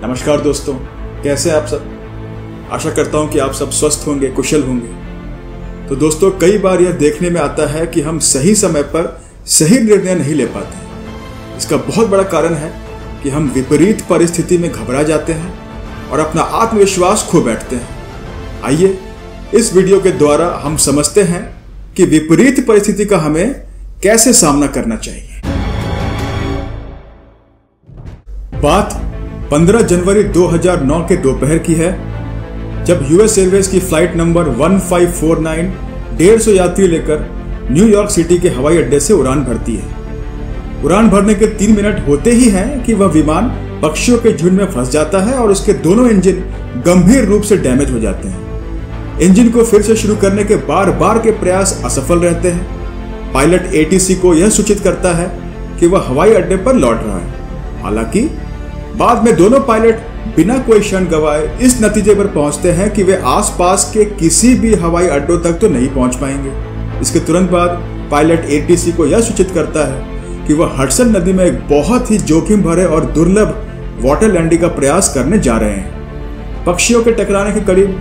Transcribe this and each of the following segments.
नमस्कार दोस्तों, कैसे हैं आप सब। आशा करता हूं कि आप सब स्वस्थ होंगे, कुशल होंगे। तो दोस्तों, कई बार यह देखने में आता है कि हम सही समय पर सही निर्णय नहीं ले पाते। इसका बहुत बड़ा कारण है कि हम विपरीत परिस्थिति में घबरा जाते हैं और अपना आत्मविश्वास खो बैठते हैं। आइए इस वीडियो के द्वारा हम समझते हैं कि विपरीत परिस्थिति का हमें कैसे सामना करना चाहिए। बात 15 जनवरी 2009 के दोपहर की है, जब यूएस एयरवेज की फ्लाइट नंबर 1549 150 यात्री लेकर न्यूयॉर्क सिटी के हवाई अड्डे से उड़ान भरती है। उड़ान भरने के 3 मिनट होते ही हैं कि वह विमान पक्षियों के झुंड में फंस जाता है और उसके दोनों इंजन गंभीर रूप से डैमेज हो जाते हैं। इंजन को फिर से शुरू करने के बार बार के प्रयास असफल रहते हैं। पायलट एटीसी को यह सूचित करता है कि वह हवाई अड्डे पर लौट रहा है। हालांकि बाद में दोनों पायलट बिना कोई क्षण गवाए इस नतीजे पर पहुंचते हैं कि वे आसपास के किसी भी हवाई अड्डों तक तो नहीं पहुंच पाएंगे। इसके तुरंत बाद पायलट एटीसी को यह सूचित करता है कि वह हडसन नदी में एक बहुत ही जोखिम भरे और दुर्लभ वाटर लैंडिंग का प्रयास करने जा रहे हैं। पक्षियों के टकराने के करीब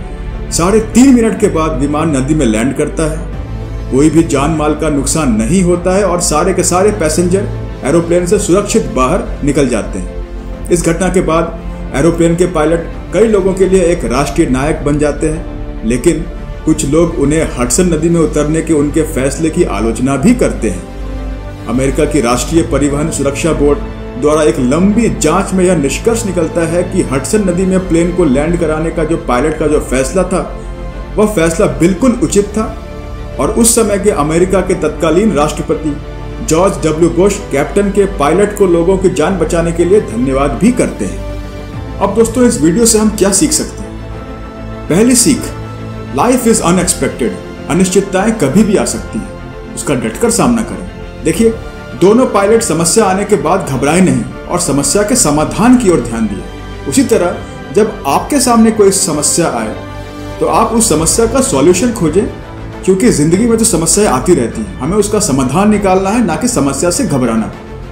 3.5 मिनट के बाद विमान नदी में लैंड करता है। कोई भी जान माल का नुकसान नहीं होता है और सारे के सारे पैसेंजर एरोप्लेन से सुरक्षित बाहर निकल जाते हैं। इस घटना के बाद एरोप्लेन के पायलट कई लोगों के लिए एक राष्ट्रीय नायक बन जाते हैं, लेकिन कुछ लोग उन्हें हडसन नदी में उतरने के उनके फैसले की आलोचना भी करते हैं। अमेरिका की राष्ट्रीय परिवहन सुरक्षा बोर्ड द्वारा एक लंबी जांच में यह निष्कर्ष निकलता है कि हडसन नदी में प्लेन को लैंड कराने का जो पायलट का जो फैसला था, वह फैसला बिल्कुल उचित था और उस समय के अमेरिका के तत्कालीन राष्ट्रपति जॉर्ज डब्ल्यू बुश कैप्टन के पायलट को लोगों की जान बचाने के लिए धन्यवाद भी करते हैं। अब दोस्तों, इस वीडियो से हम क्या सीख सकते हैं। पहली सीख, लाइफ इज अनएक्सपेक्टेड। अनिश्चितताएं कभी भी आ सकती हैं, उसका डटकर सामना करें। देखिए, दोनों पायलट समस्या आने के बाद घबराए नहीं और समस्या के समाधान की ओर ध्यान दिए। उसी तरह जब आपके सामने कोई समस्या आए तो आप उस समस्या का सॉल्यूशन खोजें, क्योंकि जिंदगी में तो समस्याएं आती रहती हैं। हमें उसका समाधान निकालना है, ना कि समस्या से घबराना।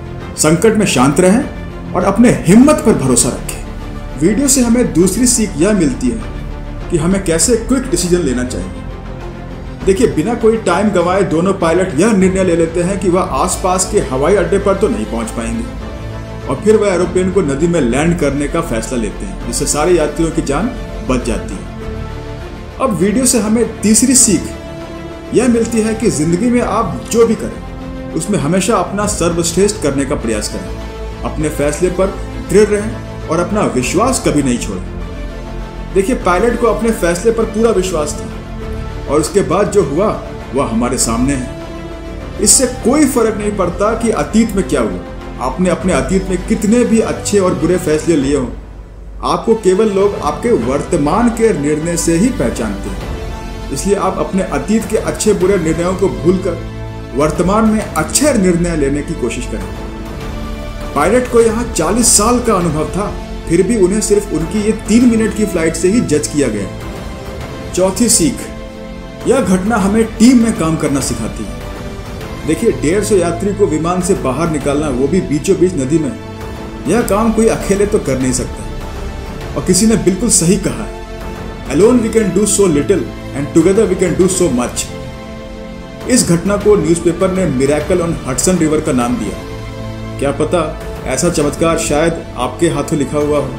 संकट में शांत रहें और अपने हिम्मत पर भरोसा रखें। वीडियो से हमें दूसरी सीख यह मिलती है कि हमें कैसे क्विक डिसीजन लेना चाहिए। देखिए, बिना कोई टाइम गंवाए दोनों पायलट यह निर्णय ले लेते हैं कि वह आसपास के हवाई अड्डे पर तो नहीं पहुंच पाएंगे और फिर वह एरोप्लेन को नदी में लैंड करने का फैसला लेते हैं, जिससे सारे यात्रियों की जान बच जाती है। अब वीडियो से हमें तीसरी सीख यह मिलती है कि जिंदगी में आप जो भी करें उसमें हमेशा अपना सर्वश्रेष्ठ करने का प्रयास करें। अपने फैसले पर दृढ़ रहें और अपना विश्वास कभी नहीं छोड़ें। देखिए, पायलट को अपने फैसले पर पूरा विश्वास था और उसके बाद जो हुआ वह हमारे सामने है। इससे कोई फर्क नहीं पड़ता कि अतीत में क्या हुआ। आपने अपने अतीत में कितने भी अच्छे और बुरे फैसले लिए हों, आपको केवल लोग आपके वर्तमान के निर्णय से ही पहचानते हैं। इसलिए आप अपने अतीत के अच्छे बुरे निर्णयों को भूलकर वर्तमान में अच्छे निर्णय लेने की कोशिश करें। पायलट को यहाँ 40 साल का अनुभव था, फिर भी उन्हें सिर्फ उनकी ये 3 मिनट की फ्लाइट से ही जज किया गया। चौथी सीख, यह घटना हमें टीम में काम करना सिखाती है। देखिए, 150 यात्री को विमान से बाहर निकालना, वो भी बीचों बीच नदी में, यह काम कोई अकेले तो कर नहीं सकता। और किसी ने बिल्कुल सही कहा है, Alone we can do so little and together we can do so much। इस घटना को न्यूज़पेपर ने मिरेकल ऑन हडसन रिवर का नाम दिया। क्या पता ऐसा चमत्कार शायद आपके हाथों लिखा हुआ हो।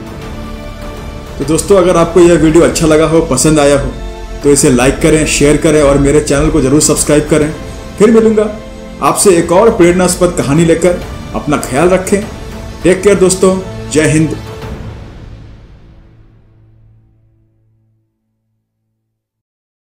तो दोस्तों, अगर आपको यह वीडियो अच्छा लगा हो, पसंद आया हो, तो इसे लाइक करें, शेयर करें और मेरे चैनल को जरूर सब्सक्राइब करें। फिर मिलूंगा आपसे एक और प्रेरणास्पद कहानी लेकर। अपना ख्याल रखें। टेक केयर दोस्तों। जय हिंद।